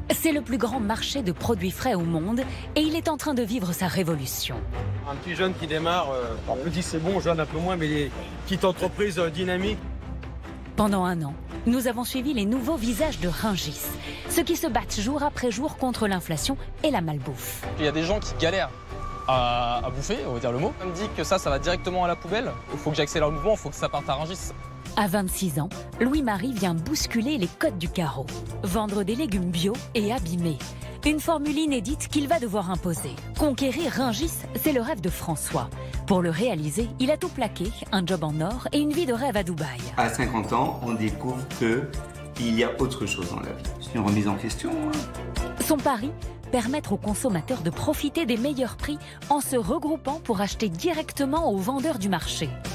C'est le plus grand marché de produits frais au monde et il est en train de vivre sa révolution. Un petit jeune qui démarre, on peut dire c'est bon, jeune un peu moins, mais les petites entreprises dynamiques. Pendant un an, nous avons suivi les nouveaux visages de Rungis, ceux qui se battent jour après jour contre l'inflation et la malbouffe. Il y a des gens qui galèrent à bouffer, on va dire le mot. On me dit que ça va directement à la poubelle. Il faut que j'accélère le mouvement, il faut que ça parte à Rungis. À 26 ans, Louis-Marie vient bousculer les codes du carreau, vendre des légumes bio et abîmés. Une formule inédite qu'il va devoir imposer. Conquérir Rungis, c'est le rêve de François. Pour le réaliser, il a tout plaqué, un job en or et une vie de rêve à Dubaï. À 50 ans, on découvre qu'il y a autre chose dans la vie. C'est une remise en question. Son pari, permettre aux consommateurs de profiter des meilleurs prix en se regroupant pour acheter directement aux vendeurs du marché.